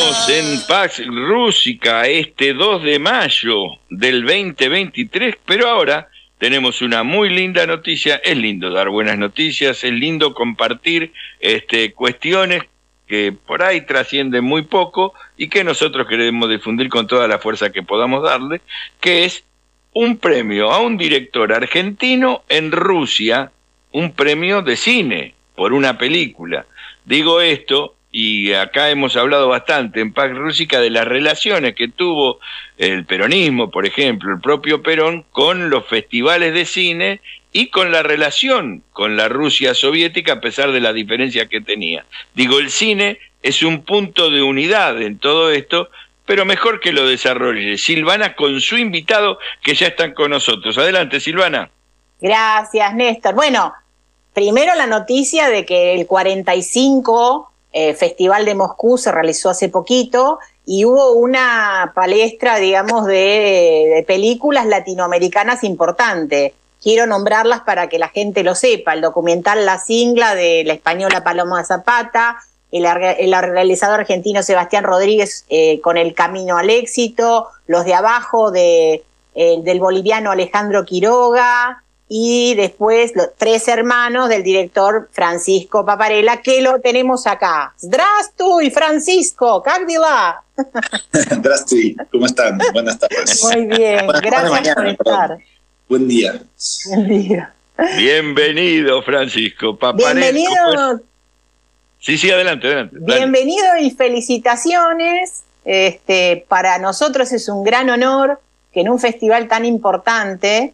Estamos en Pax Rúsica este 2 de mayo del 2023, pero ahora tenemos una muy linda noticia. Es lindo dar buenas noticias, es lindo compartir cuestiones que por ahí trascienden muy poco y que nosotros queremos difundir con toda la fuerza que podamos darle, que es un premio a un director argentino en Rusia, un premio de cine por una película. Digo esto, y acá hemos hablado bastante en Pax Rúsica de las relaciones que tuvo el peronismo, por ejemplo, el propio Perón, con los festivales de cine y con la relación con la Rusia soviética, a pesar de la diferencia que tenía. Digo, el cine es un punto de unidad en todo esto, pero mejor que lo desarrolle Silvana con su invitado, que ya están con nosotros. Adelante, Silvana. Gracias, Néstor. Bueno, primero la noticia de que el 45 Festival de Moscú se realizó hace poquito y hubo una palestra, digamos, de películas latinoamericanas importante. Quiero nombrarlas para que la gente lo sepa. El documental La Singla de la española Paloma Zapata, el realizador argentino Sebastián Rodríguez con El Camino al Éxito, Los de Abajo del boliviano Alejandro Quiroga, y después los Tres Hermanos del director Francisco Paparella, que lo tenemos acá. Здравствуй, Francisco, ¿как дела? Здравствуй, ¿cómo están? Buenas tardes. Muy bien, gracias por estar. Buen día. Buen día. Bienvenido, Francisco Paparella. Bienvenido. Sí, adelante. Bienvenido y felicitaciones. Para nosotros es un gran honor que en un festival tan importante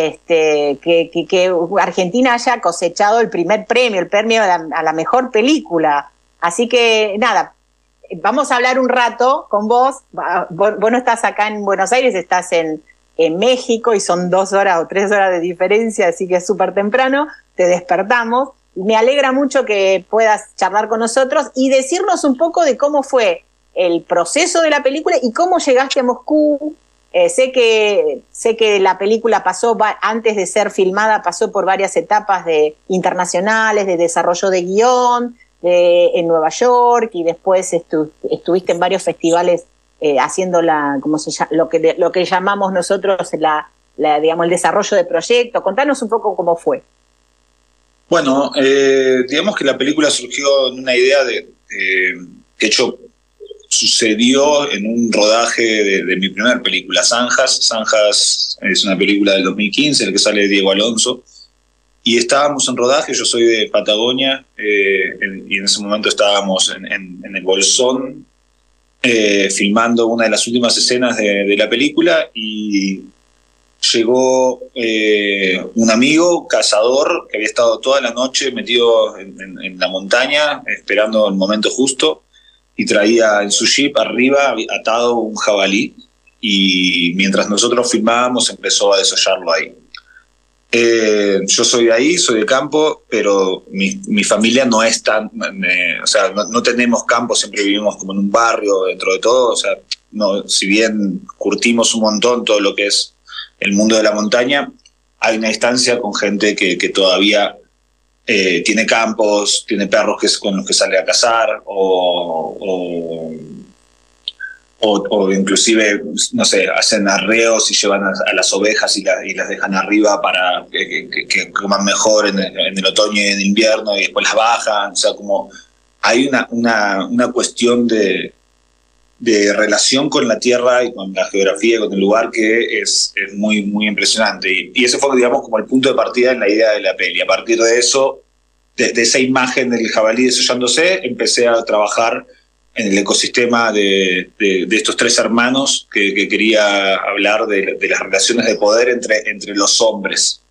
que Argentina haya cosechado el primer premio, el premio a la mejor película. Así que nada, vamos a hablar un rato con vos. Vos no estás acá en Buenos Aires, estás en México y son 2 horas o 3 horas de diferencia, así que es súper temprano, te despertamos. Me alegra mucho que puedas charlar con nosotros y decirnos un poco de cómo fue el proceso de la película y cómo llegaste a Moscú. Sé que la película antes de ser filmada, pasó por varias etapas internacionales, de desarrollo de guión, en Nueva York, y después estuviste en varios festivales haciendo lo que llamamos nosotros digamos, el desarrollo de proyectos. Contanos un poco cómo fue. Bueno, digamos que la película surgió en una idea que de hecho sucedió en un rodaje de mi primera película, Zanjas. Zanjas es una película del 2015 en la que sale Diego Alonso, y estábamos en rodaje. Yo soy de Patagonia, y en ese momento estábamos en el Bolsón filmando una de las últimas escenas de la película, y llegó un amigo cazador que había estado toda la noche metido en la montaña esperando el momento justo, y traía en su jeep arriba atado un jabalí, y mientras nosotros filmábamos empezó a desollarlo ahí. Yo soy de ahí, soy de campo, pero mi familia no es tan... no tenemos campo, siempre vivimos como en un barrio dentro de todo. O sea, no, si bien curtimos un montón todo lo que es el mundo de la montaña, hay una distancia con gente que todavía tiene campos, tiene perros con los que sale a cazar, o inclusive, no sé, hacen arreos y llevan a las ovejas y las dejan arriba para que coman mejor en el otoño y en el invierno, y después las bajan. O sea, como hay una cuestión de relación con la tierra y con la geografía y con el lugar que es muy, muy impresionante. Y ese fue, digamos, como el punto de partida en la idea de la peli. A partir de eso, de esa imagen del jabalí desollándose, empecé a trabajar en el ecosistema de estos tres hermanos, que quería hablar de las relaciones de poder entre los hombres.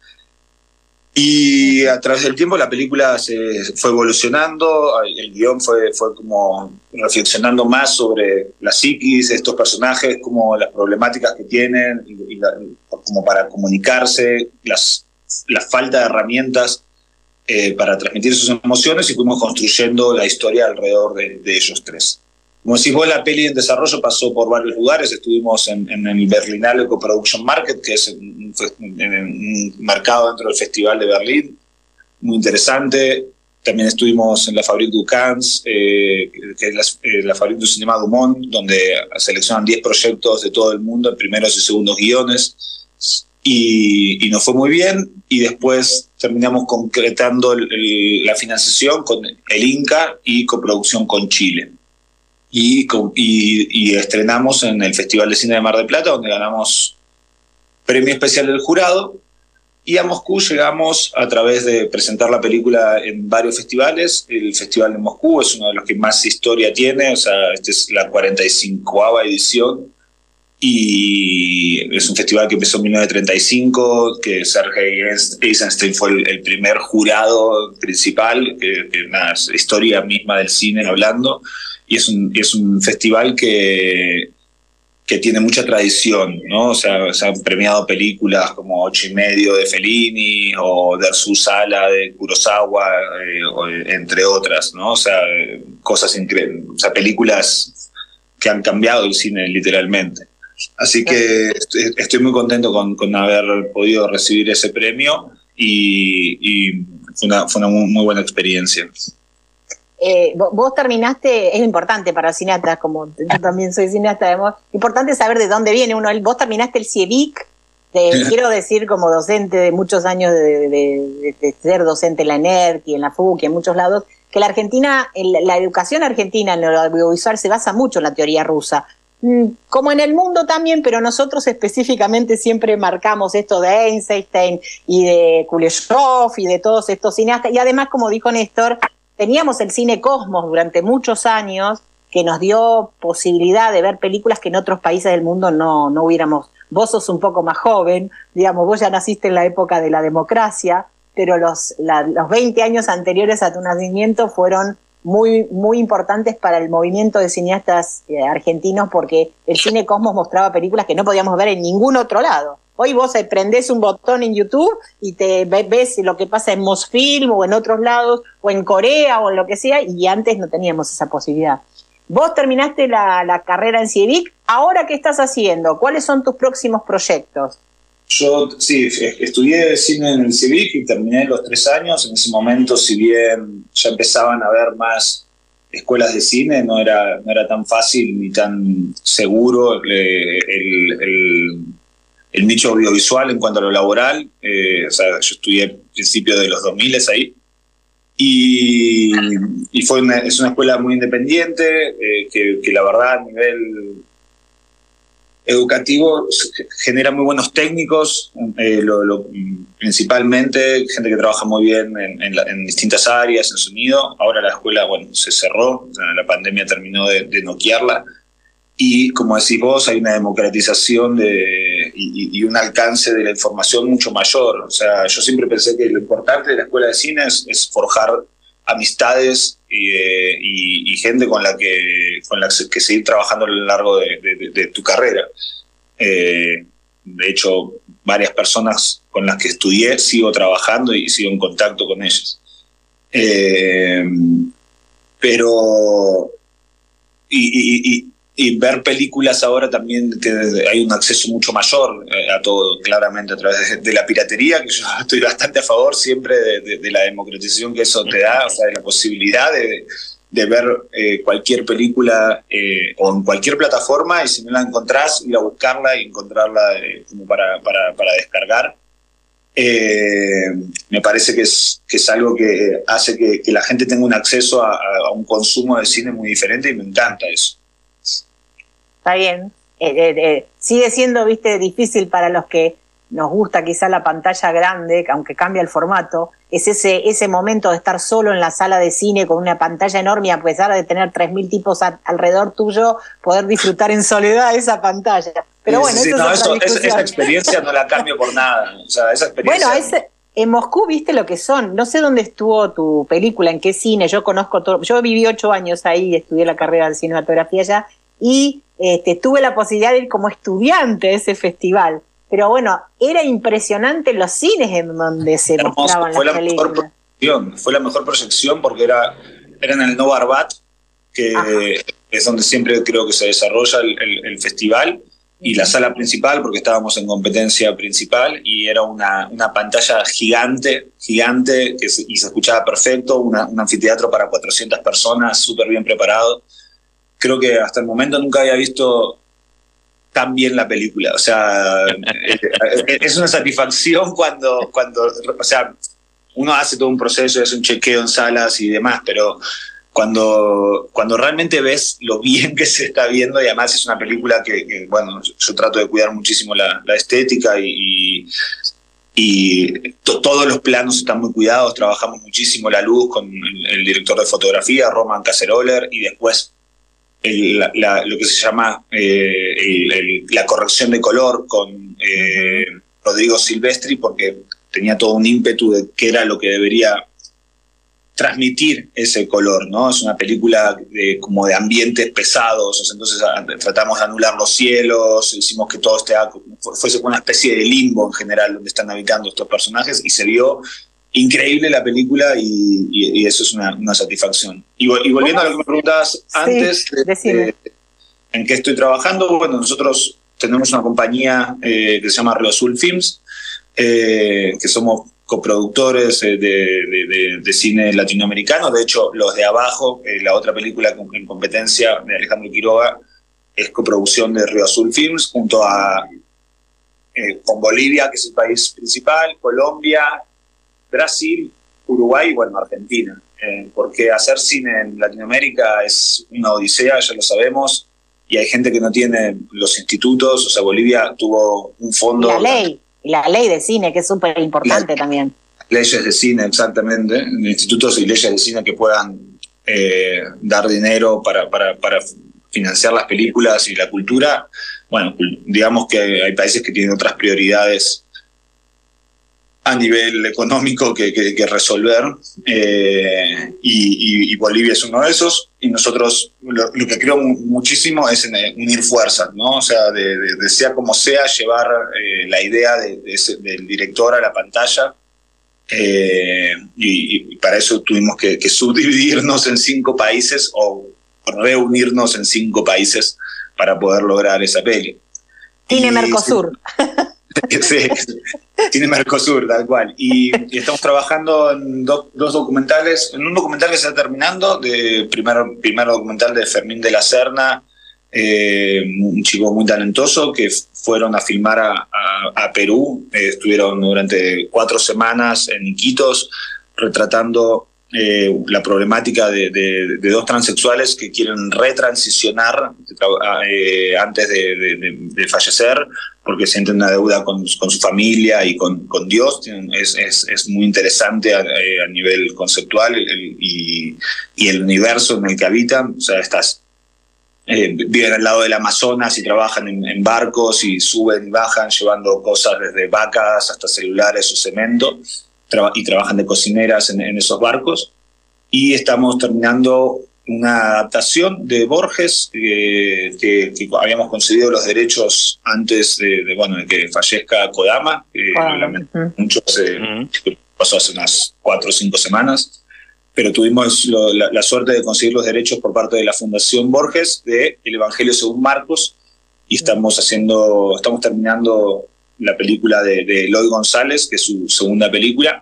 Y a través del tiempo la película se fue evolucionando, el guión fue como reflexionando más sobre la psiquis de estos personajes, como las problemáticas que tienen, como para comunicarse, la falta de herramientas para transmitir sus emociones, y fuimos construyendo la historia alrededor de ellos tres. Como decís vos, la peli en desarrollo pasó por varios lugares. Estuvimos en el Berlinale Co-Production Market, que es un mercado dentro del Festival de Berlín, muy interesante. También estuvimos en la Fabrique du Cannes, que es la Fabrique du Cinéma du Monde, donde seleccionan 10 proyectos de todo el mundo, primeros y segundos guiones, y nos fue muy bien, y después terminamos concretando la financiación con el Inca y coproducción con Chile. Y estrenamos en el Festival de Cine de Mar del Plata, donde ganamos premio especial del jurado, y a Moscú llegamos a través de presentar la película en varios festivales. El Festival de Moscú es uno de los que más historia tiene, o sea, esta es la 45ª edición, y es un festival que empezó en 1935, que Sergei Eisenstein fue el primer jurado principal, que nada, es la historia misma del cine hablando, y es un festival que tiene mucha tradición, ¿no? O sea, se han premiado películas como 8,5 de Fellini o Der Sala de Kurosawa, entre otras, ¿no? O sea, cosas increíbles, o sea, películas que han cambiado el cine literalmente. Así que estoy muy contento con haber podido recibir ese premio, y fue una muy buena experiencia. Vos terminaste, es importante para cineastas, como yo también soy cineasta, importante saber de dónde viene uno. Vos terminaste el CIEVIC, quiero decir, como docente de muchos años de ser docente en la ENERC y en la FUC y en muchos lados, que la Argentina, la educación argentina en lo audiovisual se basa mucho en la teoría rusa, como en el mundo también, pero nosotros específicamente siempre marcamos esto de Eisenstein y de Kuleshov y de todos estos cineastas, y además, como dijo Néstor, teníamos el cine Cosmos durante muchos años, que nos dio posibilidad de ver películas que en otros países del mundo no hubiéramos. Vos sos un poco más joven, digamos, vos ya naciste en la época de la democracia, pero los 20 años anteriores a tu nacimiento fueron muy, muy importantes para el movimiento de cineastas argentinos, porque el cine Cosmos mostraba películas que no podíamos ver en ningún otro lado. Hoy vos prendés un botón en YouTube y te ves lo que pasa en Mosfilm o en otros lados, o en Corea o en lo que sea, y antes no teníamos esa posibilidad. Vos terminaste la carrera en CIEVIC, ¿ahora qué estás haciendo? ¿Cuáles son tus próximos proyectos? Yo sí, estudié cine en el CIEVIC y terminé los 3 años. En ese momento, si bien ya empezaban a haber más escuelas de cine, no era tan fácil ni tan seguro el nicho audiovisual en cuanto a lo laboral. O sea, yo estudié a principios de los 2000 ahí, y es una escuela muy independiente, que la verdad a nivel educativo genera muy buenos técnicos, principalmente gente que trabaja muy bien en distintas áreas, en sonido. Ahora la escuela, bueno, se cerró, o sea, la pandemia terminó de noquearla, y como decís vos, hay una democratización y un alcance de la información mucho mayor. O sea, yo siempre pensé que lo importante de la escuela de cine es forjar amistades y gente con la que seguir trabajando a lo largo de tu carrera. De hecho, varias personas con las que estudié sigo trabajando y sigo en contacto con ellas. Pero y ver películas ahora también, que hay un acceso mucho mayor a todo, claramente a través de la piratería, que yo estoy bastante a favor siempre de la democratización que eso te da, o sea, de la posibilidad de ver cualquier película o en cualquier plataforma, y si no la encontrás, ir a buscarla y encontrarla como para descargar. Me parece que es algo que hace que la gente tenga un acceso a un consumo de cine muy diferente, y me encanta eso. Está bien. Sigue siendo, viste, difícil para los que nos gusta quizá la pantalla grande, aunque cambia el formato, es ese momento de estar solo en la sala de cine con una pantalla enorme, y a pesar de tener 3.000 tipos alrededor tuyo, poder disfrutar en soledad esa pantalla. Pero bueno, sí, esa experiencia no la cambio por nada. O sea, esa experiencia... Bueno, en Moscú viste lo que son. No sé dónde estuvo tu película, en qué cine. Yo conozco todo. Yo viví 8 años ahí, estudié la carrera de cinematografía allá, y tuve la posibilidad de ir como estudiante a ese festival. Pero bueno, era impresionante los cines en donde se mostraban las películas. Fue la mejor proyección, porque era en el Novo Arbat, que es donde siempre creo que se desarrolla el festival, y la sala principal, porque estábamos en competencia principal, y era una pantalla gigante, y se escuchaba perfecto, un anfiteatro para 400 personas, súper bien preparado. Creo que hasta el momento nunca había visto tan bien la película. O sea, es una satisfacción cuando, o sea, uno hace todo un proceso, es un chequeo en salas y demás, pero cuando realmente ves lo bien que se está viendo, y además es una película que bueno, yo trato de cuidar muchísimo la estética todos los planos están muy cuidados, trabajamos muchísimo la luz con el director de fotografía, Roman Caseroller, y después lo que se llama la corrección de color con Rodrigo Silvestri, porque tenía todo un ímpetu de qué era lo que debería transmitir ese color, ¿no? Es una película como de ambientes pesados, entonces tratamos de anular los cielos, hicimos que todo fuese una especie de limbo en general donde están habitando estos personajes, y se vio increíble la película, y eso es una satisfacción. Y volviendo a lo que me preguntabas antes, en qué estoy trabajando, bueno, nosotros tenemos una compañía que se llama Río Azul Films, que somos coproductores de cine latinoamericano. De hecho, Los de Abajo, la otra película en competencia de Alejandro Quiroga, es coproducción de Río Azul Films, junto con Bolivia, que es el país principal, Colombia, Brasil, Uruguay y, bueno, Argentina. Porque hacer cine en Latinoamérica es una odisea, ya lo sabemos, y hay gente que no tiene los institutos. O sea, Bolivia tuvo un fondo... La ley de cine, que es súper importante también. Leyes de cine, exactamente. Institutos y leyes de cine que puedan dar dinero para financiar las películas y la cultura. Bueno, digamos que hay países que tienen otras prioridades a nivel económico que resolver, y Bolivia es uno de esos, y nosotros lo que creo muchísimo es en unir fuerzas, ¿no? O sea, de sea como sea, llevar la idea del director a la pantalla, y para eso tuvimos que subdividirnos en 5 países o reunirnos en 5 países para poder lograr esa peli. Cine Mercosur. Sí, tiene Mercosur, tal cual. Y estamos trabajando en dos documentales. En un documental que se está terminando, primer documental de Fermín de la Serna, un chico muy talentoso, que fueron a filmar a Perú. Estuvieron durante 4 semanas en Iquitos, retratando la problemática de 2 transexuales que quieren retransicionar antes de fallecer, porque sienten una deuda con su familia y con Dios. Es muy interesante a nivel conceptual, y el universo en el que habitan. O sea, viven al lado del Amazonas y trabajan en barcos, y suben y bajan llevando cosas desde vacas hasta celulares o cemento, y trabajan de cocineras en esos barcos. Y estamos terminando una adaptación de Borges, que habíamos conseguido los derechos antes de que fallezca Kodama, mucho pasó hace unas 4 o 5 semanas, pero tuvimos la suerte de conseguir los derechos por parte de la Fundación Borges de El Evangelio según Marcos, y estamos terminando la película de Eloy González, que es su segunda película,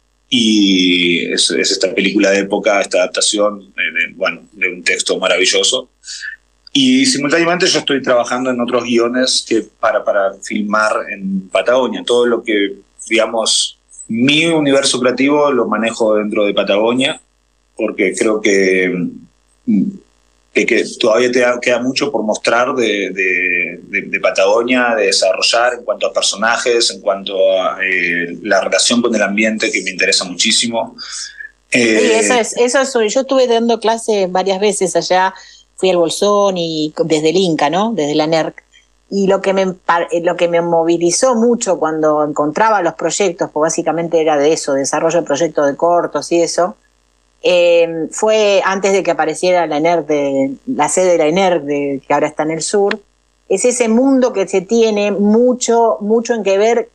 y es esta película de época, esta adaptación de un texto maravilloso. Y simultáneamente yo estoy trabajando en otros guiones para filmar en Patagonia. Todo lo que, digamos, mi universo creativo lo manejo dentro de Patagonia, porque creo que todavía queda mucho por mostrar de Patagonia, de desarrollar en cuanto a personajes, en cuanto a la relación con el ambiente, que me interesa muchísimo. Sí, eso es. Yo estuve dando clase varias veces allá, fui al Bolsón y desde el Inca, ¿no? Desde la NERC. Y lo que me movilizó mucho cuando encontraba los proyectos, pues básicamente era de eso, desarrollo de proyectos de cortos y eso, fue antes de que apareciera la ENERC, la sede de la ENERC, que ahora está en el sur. Es ese mundo que se tiene mucho en que ver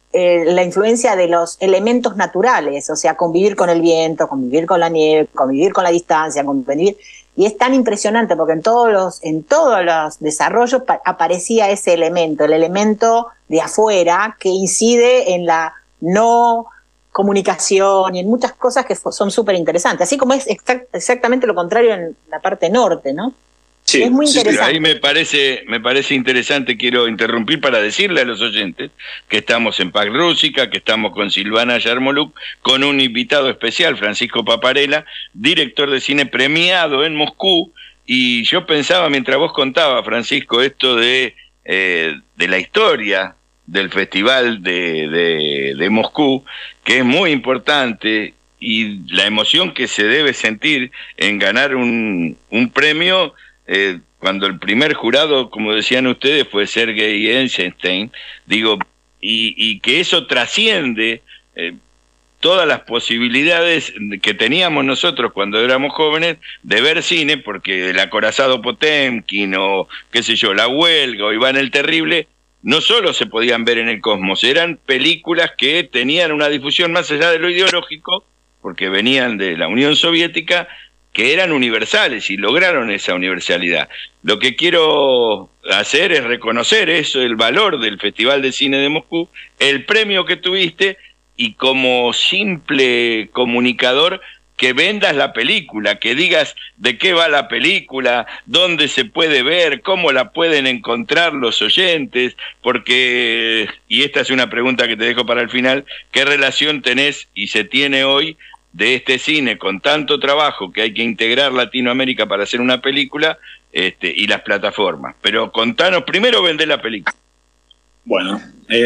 la influencia de los elementos naturales, o sea, convivir con el viento, convivir con la nieve, convivir con la distancia, convivir, y es tan impresionante porque en todos los desarrollos aparecía ese elemento, el elemento de afuera que incide en la no comunicación y en muchas cosas que son súper interesantes, así como es exactamente lo contrario en la parte norte, ¿no? Sí, es muy interesante. Ahí me parece interesante, quiero interrumpir para decirle a los oyentes que estamos en PAC Rúsica, que estamos con Silvana Yarmoluk, con un invitado especial, Francisco Paparella, director de cine premiado en Moscú, y yo pensaba mientras vos contabas, Francisco, esto de la historia del Festival de Moscú, que es muy importante, y la emoción que se debe sentir en ganar un premio, cuando el primer jurado, como decían ustedes, fue Sergei Eisenstein, digo, y que eso trasciende todas las posibilidades que teníamos nosotros cuando éramos jóvenes de ver cine, porque el acorazado Potemkin o qué sé yo, La Huelga o Iván el Terrible, no solo se podían ver en el Cosmos, eran películas que tenían una difusión más allá de lo ideológico, porque venían de la Unión Soviética, que eran universales y lograron esa universalidad. Lo que quiero hacer es reconocer eso, el valor del Festival de Cine de Moscú, el premio que tuviste, y como simple comunicador, que vendas la película, que digas de qué va la película, dónde se puede ver, cómo la pueden encontrar los oyentes, porque, y esta es una pregunta que te dejo para el final, ¿qué relación tenés y se tiene hoy de este cine con tanto trabajo que hay que integrar Latinoamérica para hacer una película, y las plataformas? Pero contanos, primero vendé la película. Bueno,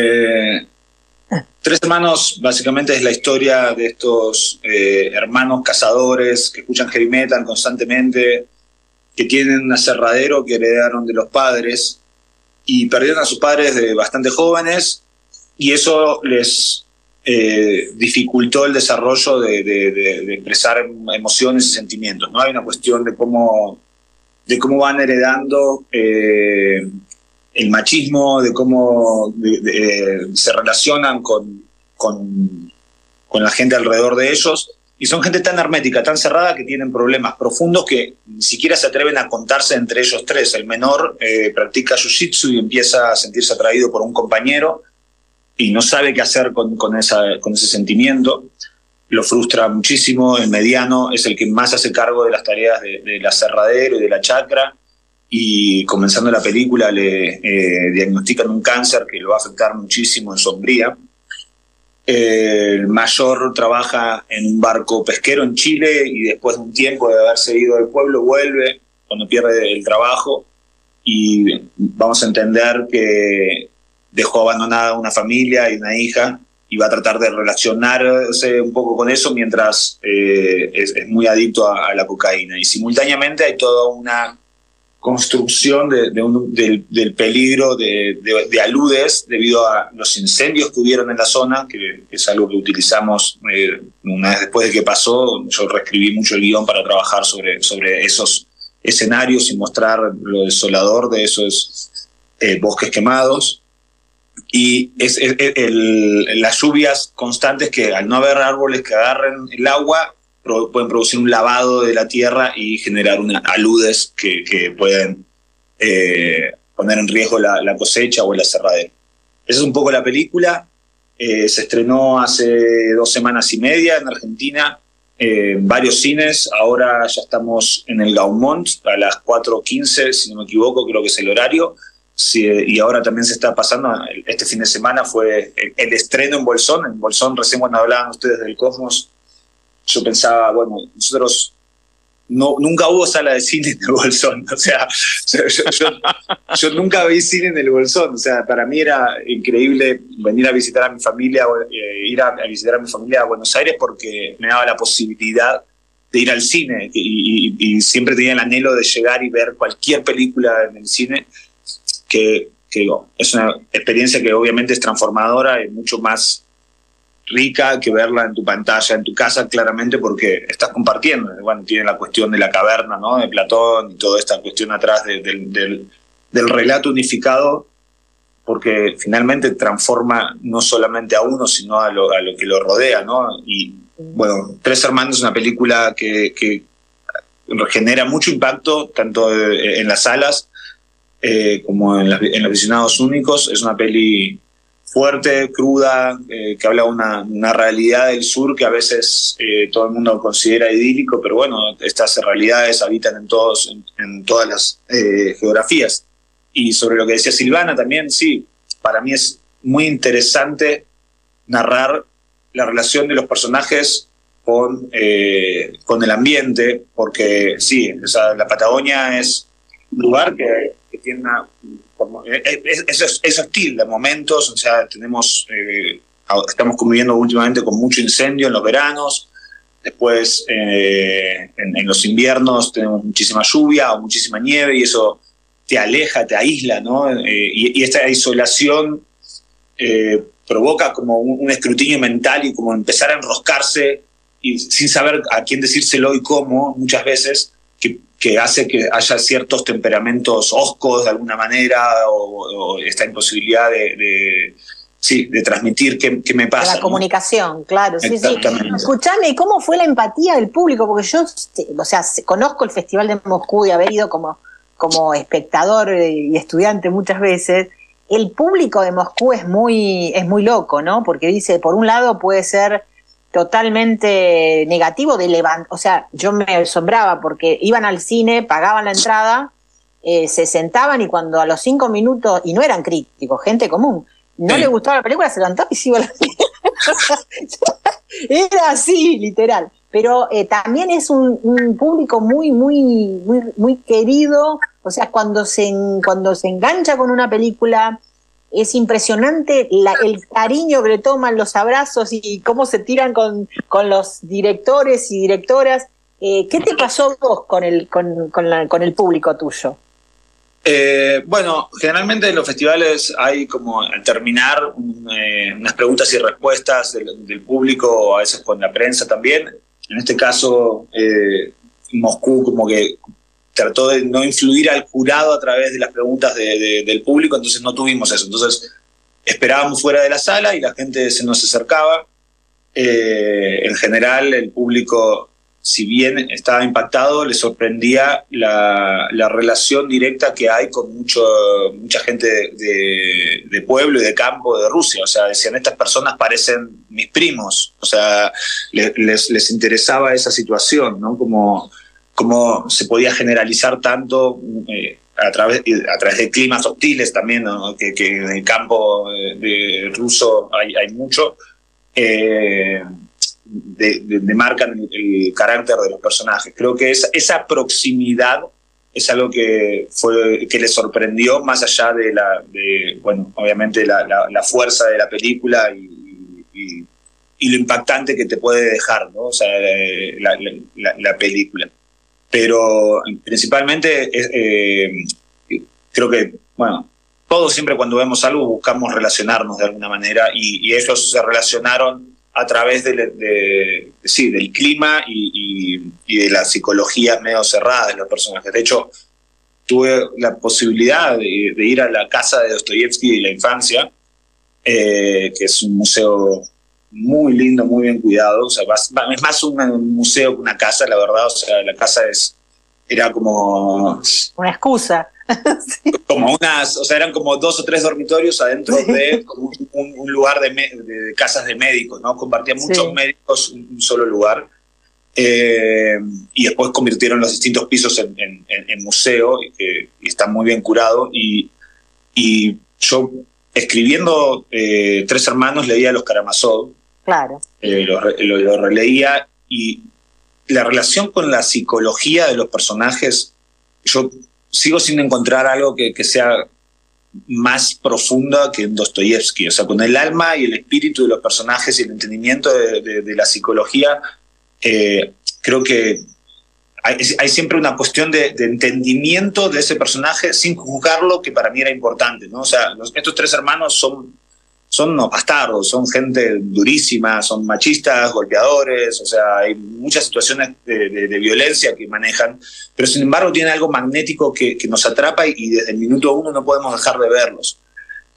Tres Hermanos básicamente es la historia de estos hermanos cazadores que escuchan heavy metal constantemente, que tienen un aserradero que heredaron de los padres y perdieron a sus padres de bastante jóvenes, y eso les dificultó el desarrollo de expresar emociones y sentimientos, ¿no? Hay una cuestión de cómo van heredando el machismo, de cómo se relacionan con la gente alrededor de ellos, y son gente tan hermética, tan cerrada, que tienen problemas profundos que ni siquiera se atreven a contarse entre ellos tres. El menor practica jiu-jitsu y empieza a sentirse atraído por un compañero y no sabe qué hacer con ese sentimiento. Lo frustra muchísimo. El mediano es el que más hace cargo de las tareas del aserradero y de la chacra, y comenzando la película le diagnostican un cáncer que lo va a afectar muchísimo en su hombría. El mayor trabaja en un barco pesquero en Chile, y después de un tiempo de haberse ido del pueblo vuelve cuando pierde el trabajo, y vamos a entender que dejó abandonada una familia y una hija, y va a tratar de relacionarse un poco con eso mientras es muy adicto a la cocaína. Y simultáneamente hay toda una construcción del peligro de aludes debido a los incendios que hubieron en la zona, que es algo que utilizamos una vez después de que pasó. Yo reescribí mucho el guión para trabajar sobre esos escenarios y mostrar lo desolador de esos bosques quemados. Y las lluvias constantes, que al no haber árboles que agarren el agua, pueden producir un lavado de la tierra y generar aludes que pueden poner en riesgo la cosecha o el aserradero. Esa es un poco la película. Se estrenó hace 2 semanas y media en Argentina, en varios cines. Ahora ya estamos en el Gaumont a las 4:15, si no me equivoco, creo que es el horario. Sí, y ahora también se está pasando, este fin de semana fue el estreno en Bolsón. En Bolsón, recién cuando hablaban ustedes del Cosmos, yo pensaba, bueno, nosotros nunca hubo sala de cine en el Bolsón. O sea, yo nunca vi cine en el Bolsón. O sea, para mí era increíble venir a visitar a mi familia, ir a visitar a mi familia a Buenos Aires, porque me daba la posibilidad de ir al cine, y siempre tenía el anhelo de llegar y ver cualquier película en el cine, que es una experiencia que obviamente es transformadora y mucho más rica que verla en tu pantalla, en tu casa, claramente, porque estás compartiendo. Bueno, tiene la cuestión de la caverna, ¿no?, de Platón, y toda esta cuestión atrás del relato unificado porque finalmente transforma no solamente a uno, sino a lo que lo rodea, ¿no? Y bueno, Tres Hermanos es una película que genera mucho impacto, tanto en las salas como en los visionados únicos. Es una peli fuerte, cruda, que habla de una realidad del sur que a veces todo el mundo considera idílico, pero bueno, estas realidades habitan en todas las geografías. Y sobre lo que decía Silvana también, sí, para mí es muy interesante narrar la relación de los personajes con el ambiente, porque sí, o sea, la Patagonia es un lugar que tiene una... Es hostil de momentos, o sea, estamos conviviendo últimamente con mucho incendio en los veranos, después en los inviernos tenemos muchísima lluvia o muchísima nieve y eso te aleja, te aísla, ¿no? Y esta isolación provoca como un escrutinio mental y como empezar a enroscarse y sin saber a quién decírselo y cómo, muchas veces, que hace que haya ciertos temperamentos hoscos de alguna manera o esta imposibilidad de transmitir qué me pasa. La comunicación, ¿no? Claro, sí, sí. Escuchame, ¿cómo fue la empatía del público? Porque yo, o sea, conozco el Festival de Moscú de haber ido como espectador y estudiante muchas veces. El público de Moscú es muy loco, ¿no? Porque dice, por un lado puede ser totalmente negativo o sea, yo me asombraba porque iban al cine, pagaban la entrada, se sentaban y cuando a los 5 minutos, y no eran críticos, gente común, no le gustaba la película, se levantaba y se iba a la era así, literal. Pero también es un público muy querido, o sea, cuando se engancha con una película, es impresionante el cariño que le toman, los abrazos y cómo se tiran con los directores y directoras. ¿Qué te pasó vos con el público tuyo? Bueno, generalmente en los festivales hay como al terminar unas preguntas y respuestas del público, a veces con la prensa también. En este caso, Moscú como que trató de no influir al jurado a través de las preguntas del público, entonces no tuvimos eso. Entonces esperábamos fuera de la sala y la gente se nos acercaba. En general el público, si bien estaba impactado, le sorprendía la relación directa que hay con mucha gente de pueblo y de campo de Rusia. O sea, decían, estas personas parecen mis primos. O sea, les interesaba esa situación, ¿no? Como se podía generalizar tanto a través de climas hostiles también, ¿no? que en el campo de ruso hay mucho. Demarcan el carácter de los personajes. Creo que esa proximidad es algo que les sorprendió, más allá de obviamente la fuerza de la película y lo impactante que te puede dejar, ¿no? O sea, la película. Pero principalmente creo que, bueno, todos siempre cuando vemos algo buscamos relacionarnos de alguna manera y ellos se relacionaron a través del clima y de la psicología medio cerrada de los personajes. De hecho, tuve la posibilidad de ir a la casa de Dostoyevsky y la infancia, que es un museo muy lindo, muy bien cuidado. O sea, es más un museo que una casa, la verdad. O sea, la casa era como... una excusa. Sí. O sea, eran como 2 o 3 dormitorios adentro de como un lugar de casas de médicos, ¿no? Compartían muchos médicos un solo lugar. Y después convirtieron los distintos pisos en museo y está muy bien curado. Y yo, escribiendo Tres Hermanos, leía Los Karamazov. Claro. Lo releía y la relación con la psicología de los personajes, yo sigo sin encontrar algo que sea más profunda que en Dostoyevsky. O sea, con el alma y el espíritu de los personajes y el entendimiento de la psicología, creo que hay siempre una cuestión de entendimiento de ese personaje sin juzgarlo, que para mí era importante, ¿no? O sea, estos tres hermanos son unos bastardos, son gente durísima, son machistas, golpeadores, o sea, hay muchas situaciones de violencia que manejan, pero sin embargo tienen algo magnético que nos atrapa y desde el minuto 1 no podemos dejar de verlos.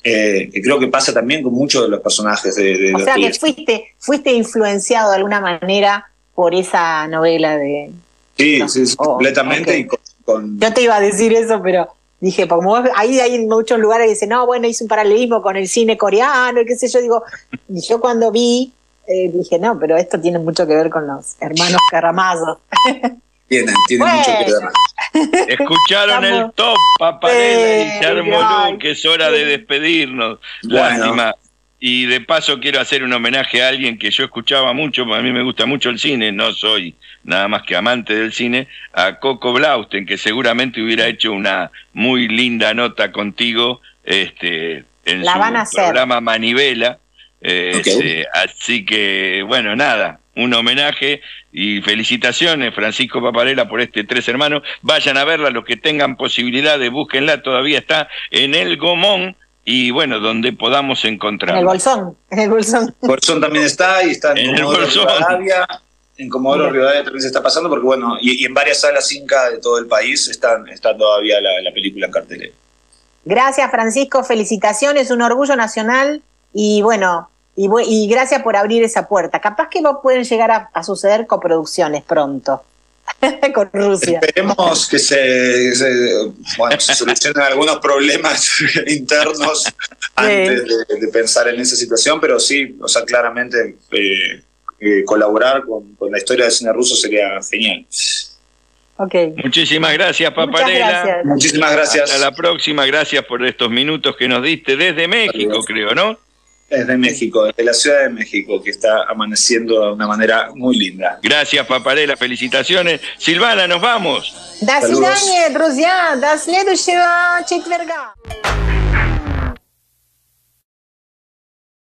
que creo que pasa también con muchos de los personajes de O sea que Dostoyevsky. fuiste influenciado de alguna manera por esa novela de... Sí, no. sí, completamente. Okay. Y con Yo te iba a decir eso, pero dije, como ahí hay en muchos lugares que dicen, no, bueno, hice un paralelismo con el cine coreano, y qué sé yo, digo, y yo cuando vi, dije, no, pero esto tiene mucho que ver con los hermanos Karamazov. tienen Bueno. mucho que ver. Escucharon Estamos- el top, Paparella y Charmolú, ay, que es hora de despedirnos. Bueno. Lástima. Y de paso quiero hacer un homenaje a alguien que yo escuchaba mucho, porque a mí me gusta mucho el cine, no soy nada más que amante del cine, a Coco Blausten, que seguramente hubiera hecho una muy linda nota contigo en La su van a hacer. programa Manivela. Ok. Así que, bueno, nada, un homenaje y felicitaciones, Francisco Paparella, por Tres Hermanos. Vayan a verla, los que tengan posibilidad de búsquenla, todavía está en el Gomón y, bueno, donde podamos En encontrarla. el bolsón, en el bolsón. Bolsón también está, y está En en el Comodoro Bolsón. Rivadavia. En Comodoro Rivadavia también se está pasando, porque bueno, y en varias salas Inca de todo el país está todavía la película en cartelera. Gracias, Francisco, felicitaciones, un orgullo nacional y bueno, y gracias por abrir esa puerta. Capaz que pueden llegar a suceder coproducciones pronto con Rusia. Esperemos que se solucionen algunos problemas internos antes de pensar en esa situación, pero sí, o sea, claramente colaborar con la historia del cine ruso sería genial. Okay. Muchísimas gracias, Muchas Paparella. gracias. Muchísimas gracias. Hasta la próxima, gracias por estos minutos que nos diste desde México, Adiós. creo, ¿no? Desde México, desde la Ciudad de México, que está amaneciendo de una manera muy linda. Gracias, Paparella, felicitaciones. Silvana, nos vamos. До Saludos. свидания, друзья. До следующего четверга.